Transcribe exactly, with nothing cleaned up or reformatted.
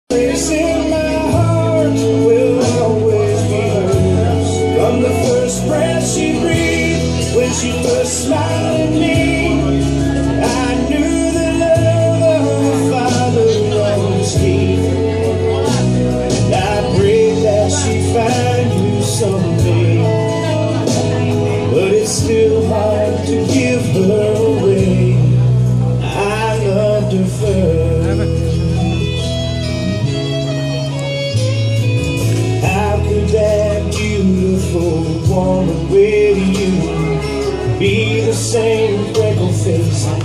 Place in my heart will always be hers. From the first breath she breathed, when she first smiled at me, I knew the love of a father always gave. And I pray that she find you someday, but it's still hard to give her away. I loved her first. That beautiful woman with you be the same freckled face